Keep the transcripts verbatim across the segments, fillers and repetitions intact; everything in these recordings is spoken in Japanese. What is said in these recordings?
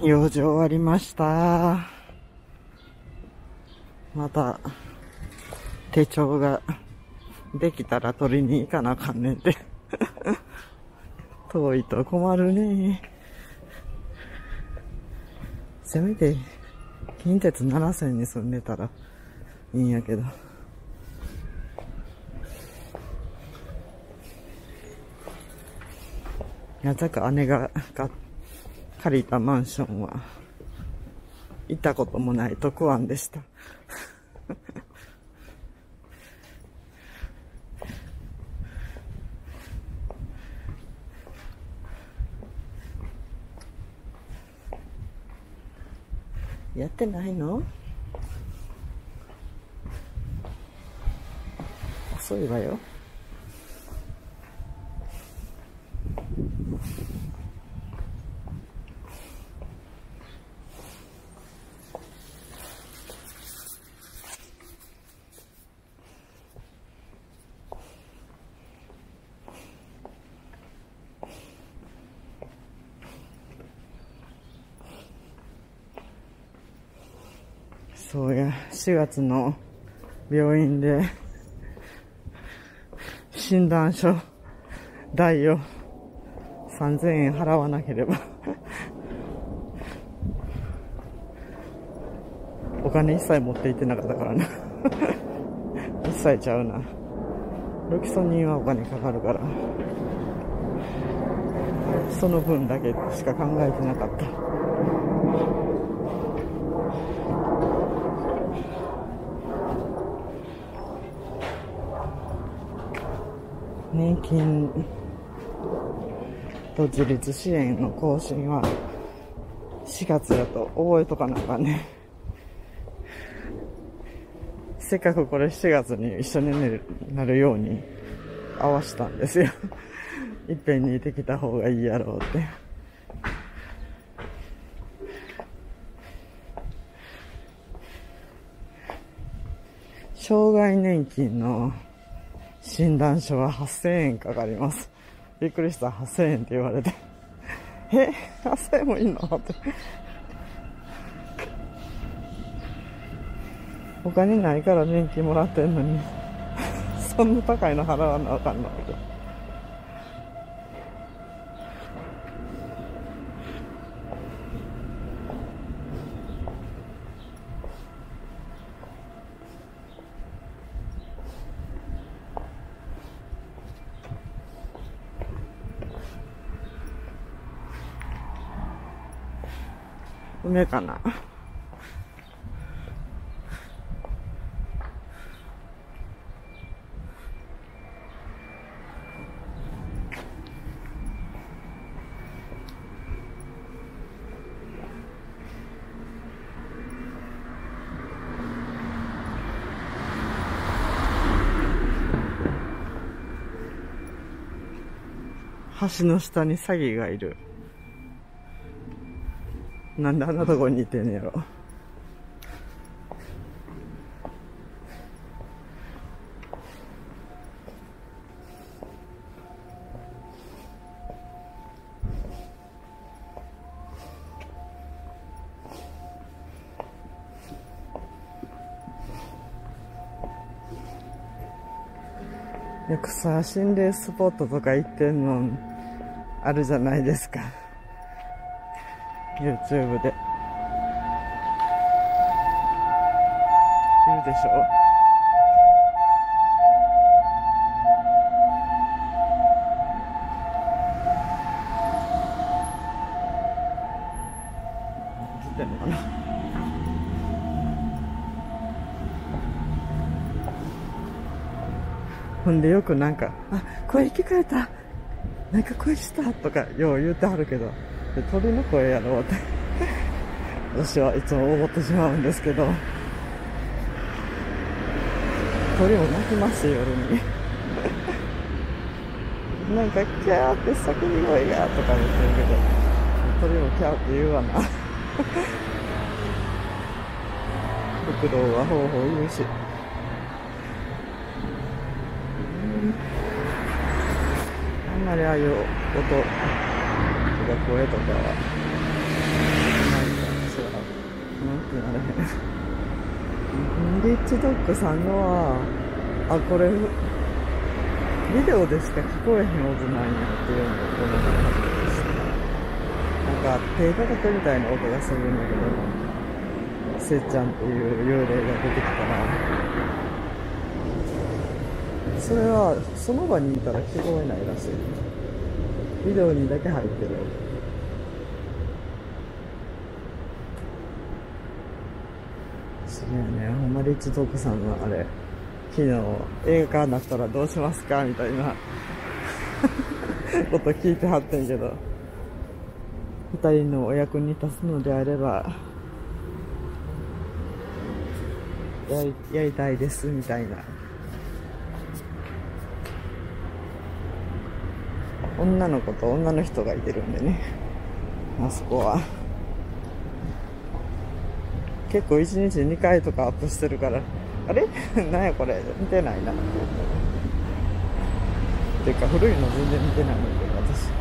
用事終わりました。また手帳ができたら取りに行かなあかんねんて。遠いと困るね。せめて近鉄なな線に住んでたらいいんやけど。まさか姉が借りたマンションは行ったこともない特湾でした。やってないの？遅いわよ。そうや、しがつの病院で診断書代をさんぜんえん払わなければお金一切持って行ってなかったからな。一切ちゃうな。ロキソニンはお金かかるから、その分だけしか考えてなかった。年金と自立支援の更新はしがつだと覚えとかなあかんね。せっかくこれしがつに一緒になるように合わしたんですよ。いっぺんにできた方がいいやろうって。障害年金の診断書ははっせんえんかかります。びっくりした。はっせんえんって言われて。え、はっせんえんもいいのって。お金ないから年金もらってんのに、そんな高いの払わなあかんのって。梅かな。橋の下にサギがいる。なんであんなとこにいてんねやろ。よくさ、心霊スポットとか行ってんのあるじゃないですか。YouTube で。いるでしょ。映ってんのかな。ほんでよくなんか、あ、声聞こえた、なんか声したとかよう言うてはるけど、で鳥の声やろうって私はいつも思ってしまうんですけど、鳥も鳴きますよ、夜に。なんかキャーって叫び声がとか言ってるけど、鳥もキャーって言うわな。フクロウはほうほう言うし、あんまりああいう音とか声とかはないてなれへん。リッチドッグさんのは、あ、これ、ビデオでしか聞こえへん音なんやっていうのをこの初めてした。なんか、手叩くみたいな音がするんだけど、せっちゃんっていう幽霊が出てきたら、それはその場にいたら聞こえないらしい。ビデオにだけ入ってる。そうやね、ほんまリッチドッグさんのあれ、昨日映画化になったらどうしますかみたいなこと聞いてはってんけど、二人のお役に立つのであればやり、やりたいですみたいな。女の子と女の人がいてるんでね、あそこは結構いちにちにかいとかアップしてるから、あれなんやこれ見てないなっていうか、古いの全然見てないんだけど私。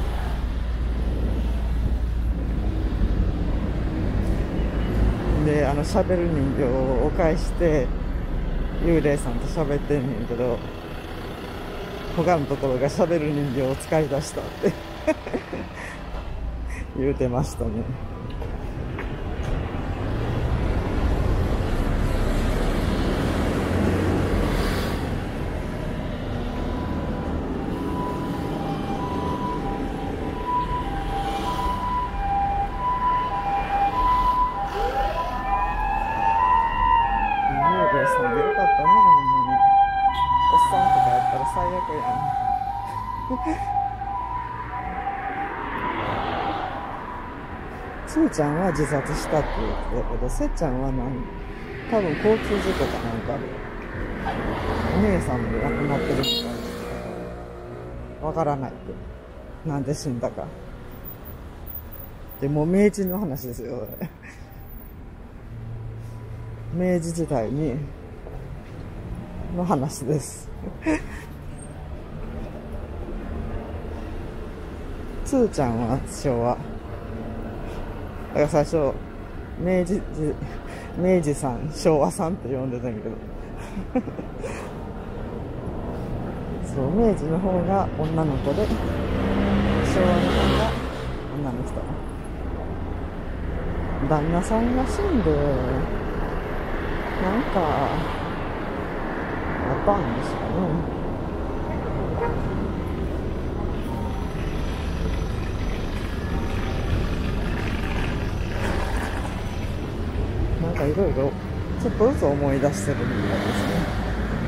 で、あの喋る人形を返して幽霊さんと喋ってんねんけど、他のところが喋る人形を使い出したって言うてましたね。幽霊さんでよかったね、ほんまに。おっさんとかやったら最悪やんつーちゃんは自殺したって言ってたけど、せっちゃんはなん多分交通事故かなんかでお姉さんも亡くなってるみたいな。わからないって、なんで死んだか。でもう明治の話ですよ明治時代にの話ですつーちゃんは昭和だから最初明治明治さん昭和さんって呼んでたんやけどそう明治の方が女の子で昭和の方が女の人。旦那さんが死んでなんかあったんですかね。なんかいろいろちょっとずつ思い出してるみたいですね。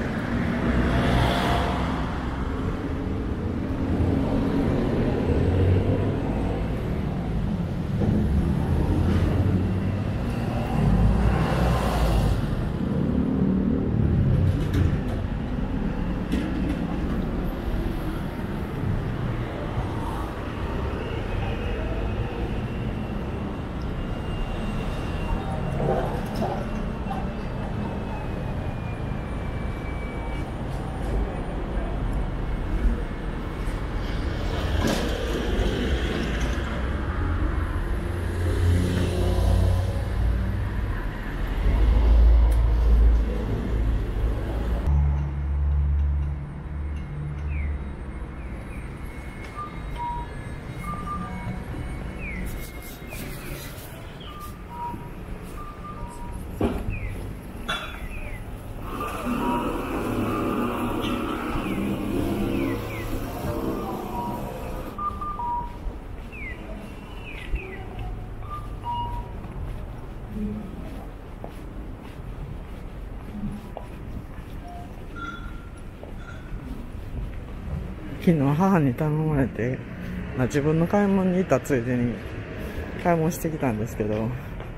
昨日母に頼まれて、まあ、自分の買い物に行ったついでに買い物してきたんですけど、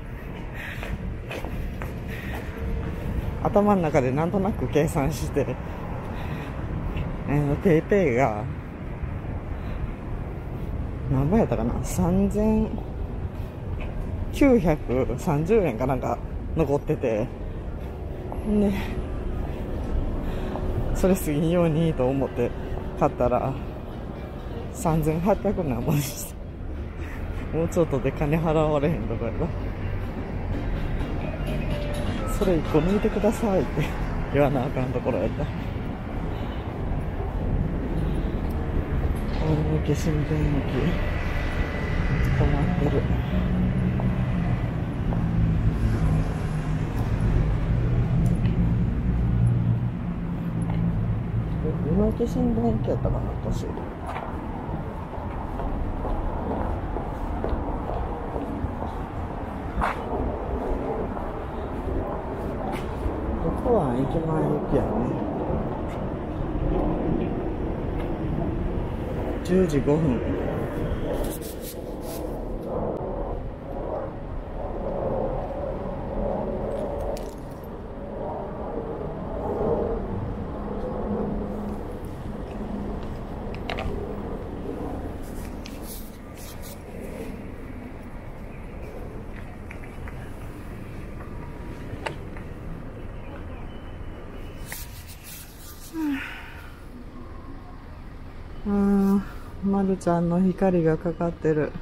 頭の中でなんとなく計算して、えー、ペイペイが何倍やったかな、さんぜんきゅうひゃくさんじゅうえんかなんか残ってて、でそれ過ぎんようにと思って買ったらさんぜんはっぴゃくなんぼでした。もうちょっとで金払われへんとかやろ。 それいっこ抜いてくださいって言わなあかんところやった。大向け新電駅止まってる。大向け新電駅やったかな、私。ここは駅前駅やね。じゅうじごふん。あー、まるちゃんの光がかかってる。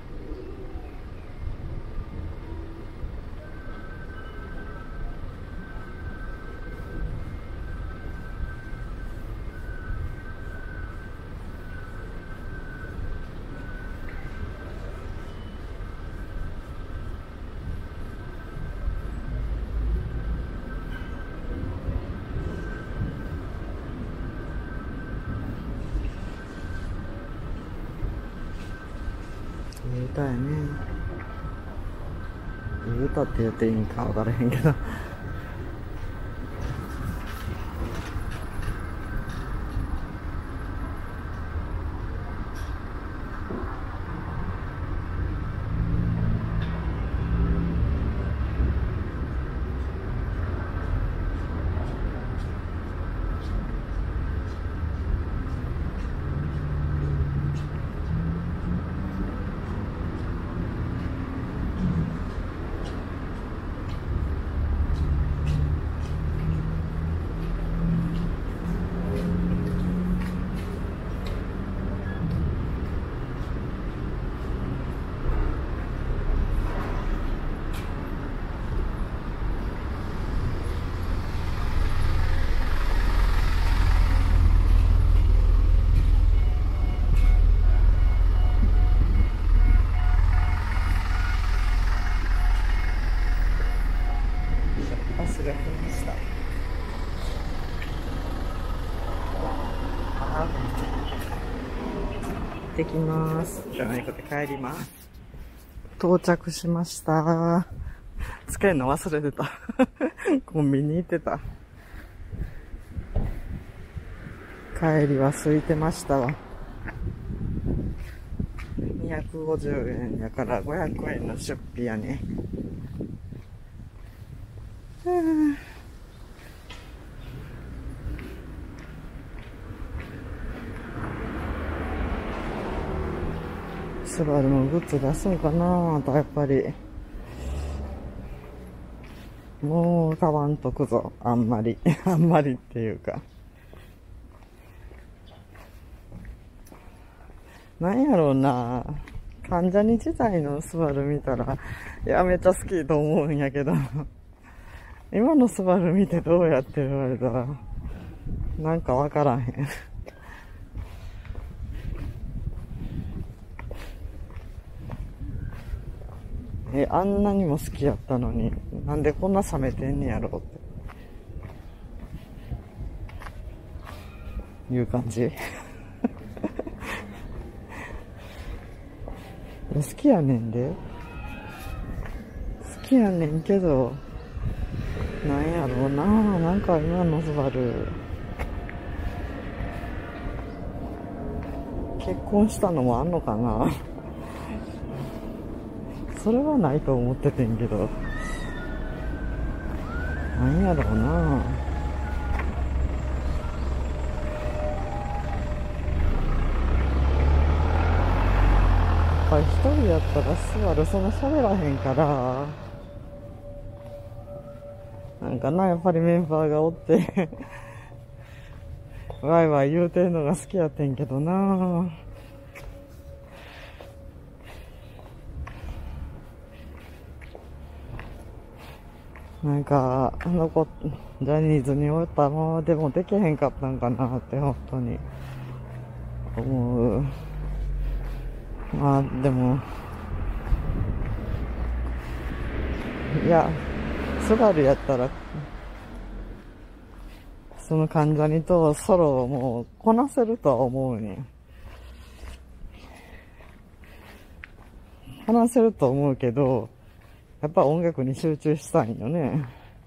いい歌やね。いい歌って言っていいんか分からへんけどバスが来ました。行ってきます。じゃあ、猫で帰ります。到着しました。つけるの忘れてた。コンビニ行ってた。帰りは空いてましたわ。にひゃくごじゅうえんやからごひゃくえんの出費やね。スバルのグッズ出そうかなと、やっぱり。もう買わんとくぞ。あんまり。あんまりっていうか。なんやろうな。関ジャニ自体のスバル見たら、いや、めっちゃ好きと思うんやけど。今のスバル見てどうやって言われたら、なんかわからへん。え、あんなにも好きやったのに、なんでこんな冷めてんねやろっていう感じ。好きやねんで。好きやねんけど、なんやろうな、なんか今のスバル、結婚したのもあんのかな。それはないと思っててんけど、なんやろうな。やっぱり一人やったらスバルそんな喋らへんから、なんかな、やっぱりメンバーがおって、ワイワイ言うてんのが好きやってんけどな。 なんか、あの子、ジャニーズにおったままでもできへんかったんかなって、本当に思う。まあ、でも、いや、スバルやったら、その関ジャニとソロをもうこなせるとは思うね。こなせると思うけど、やっぱ音楽に集中したいよね。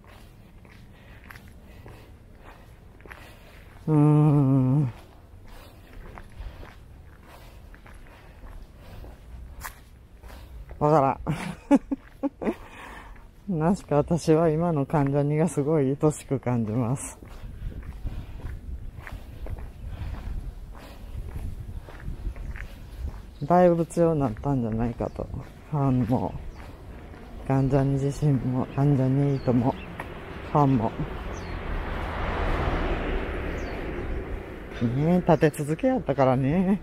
うーん。わからん。なしか私は今の関ジャニがすごい愛しく感じます。だいぶ強くなったんじゃないかと。ファンも、関ジャニ自身も、関ジャニ∞も、ファンも。ねえ、立て続けやったからね。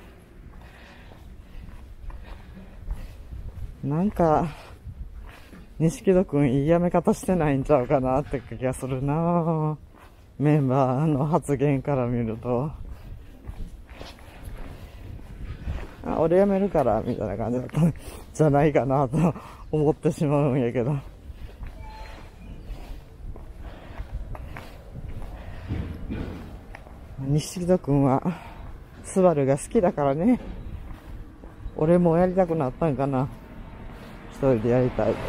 なんか、錦戸くんいいやめ方してないんちゃうかなって気がするな。メンバーの発言から見ると。あ、俺辞めるから、みたいな感じだったんじゃないかなと思ってしまうんやけど。錦戸くんは、スバルが好きだからね。俺もやりたくなったんかな。一人でやりたいって。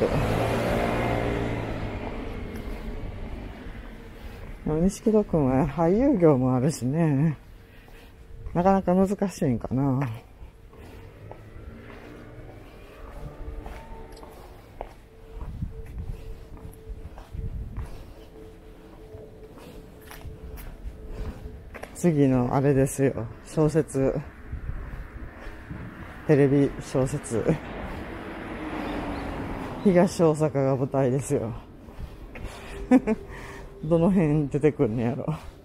でも錦戸くんは俳優業もあるしね。なかなか難しいんかな。次のあれですよ。小説。テレビ小説。東大阪が舞台ですよ。どの辺出てくんねやろ。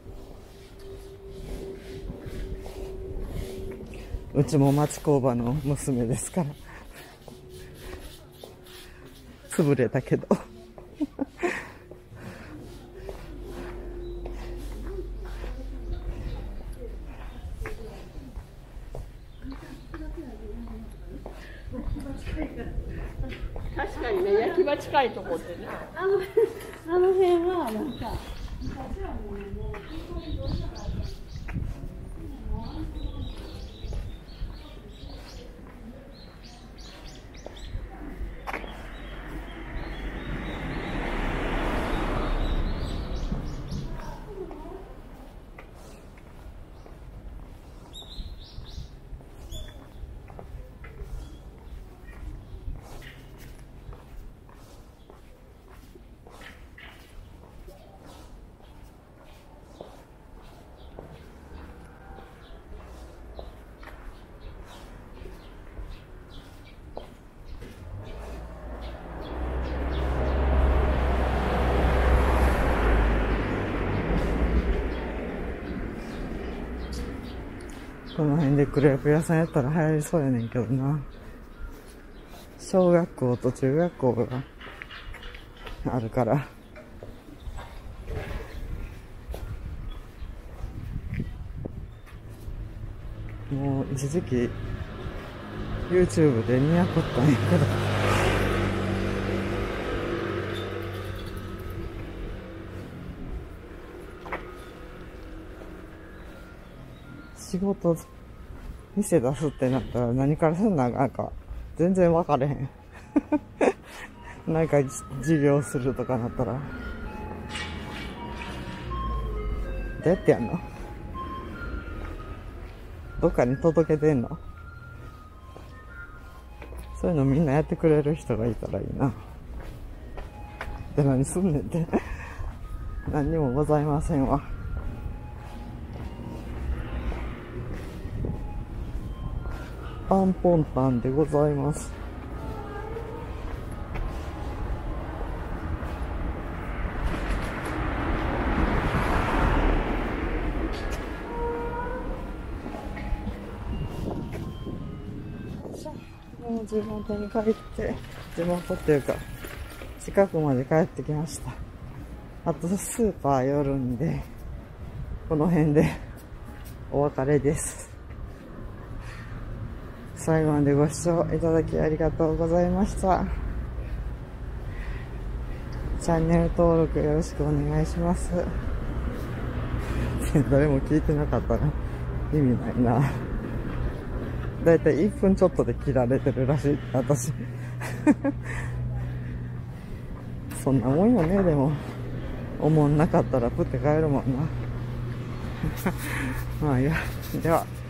うちも町工場の娘ですから。潰れたけど。 確かにね、焼き場近いとこってね。 あの、あの辺はなんか、昔はもうね、もう本当にどうしたらいいの。 この辺でクレープ屋さんやったら流行りそうやねんけどな。小学校と中学校があるから。もう一時期 YouTube で見やこったんやけど。仕事、店出すってなったら何からせんなあかんか全然分かれへん。なんか事業するとかなったら。どうやってやんの？どっかに届けてんの？そういうのみんなやってくれる人がいたらいいな。で、何すんねんって。何にもございませんわ。パンポンタンでございます。もう地元に帰って、地元っていうか、 近くまで帰ってきました。あとスーパー寄るんで、この辺でお別れです。最後までご視聴いただきありがとうございました。チャンネル登録よろしくお願いします。誰も聞いてなかったら意味ないな。だいたいいっぷんちょっとで切られてるらしい、私。そんなもんよね、でも。思んなかったらプって帰るもんな。まあいいや。では。